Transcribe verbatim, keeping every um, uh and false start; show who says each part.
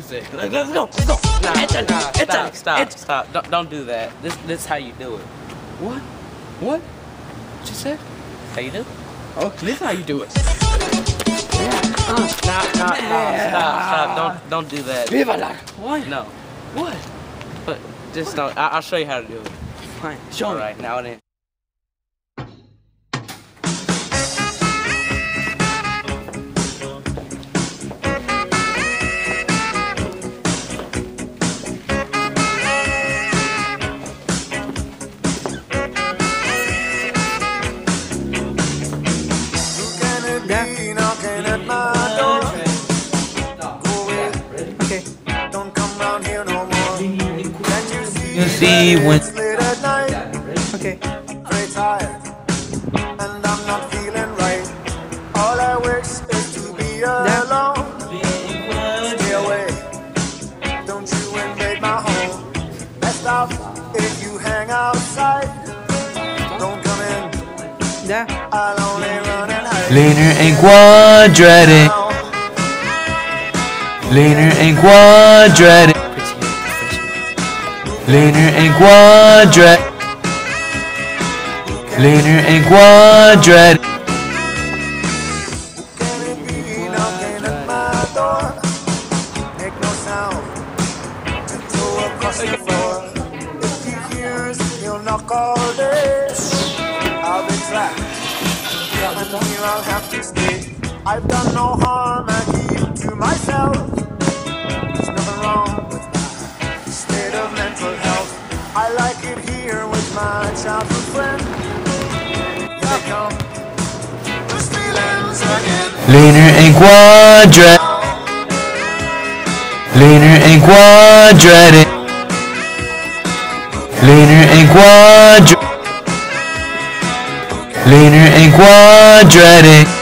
Speaker 1: music. Let's go, let's go.
Speaker 2: Nah,
Speaker 1: Italy,
Speaker 2: nah,
Speaker 1: Italy,
Speaker 2: stop, stop,
Speaker 1: Italy.
Speaker 2: stop. Don't, don't do that. This, this is how you do it.
Speaker 1: What? What? What you said?
Speaker 2: How you do?
Speaker 1: Oh, this is how you do it.
Speaker 2: Nah, nah, nah, stop, stop. Don't, don't do that.
Speaker 1: Viva la. What?
Speaker 2: No.
Speaker 1: What?
Speaker 2: But just don't. I, I'll show you how to do it.
Speaker 1: Fine. Show
Speaker 2: All
Speaker 1: me.
Speaker 2: right, now then.
Speaker 1: Okay.
Speaker 3: Don't come round here no more. Can't you see,
Speaker 2: You see when.
Speaker 3: it's late at night?
Speaker 1: Okay.
Speaker 3: Very tired, and I'm not feeling right. All I wish is to be alone. Stay away, don't you invade my home. Best off if you hang outside. Don't come in,
Speaker 1: Yeah.
Speaker 3: I'll only run and hide.
Speaker 4: Linear and quadratic. Linear and quadratic. Linear and quadratic. Linear and quadratic.
Speaker 3: Can it be knocking at my door? Make no sound to throw across the floor. If he hears, he'll knock all day. I'll be trapped, and here I'll have to stay. I've done no harm, I keep to myself. There's nothing wrong with my state of mental health. I like it here with my childhood friend. Here they come, those feelings again.
Speaker 4: Linear and quadratic. Linear and quadratic. Linear and quadratic. Linear and quadratic.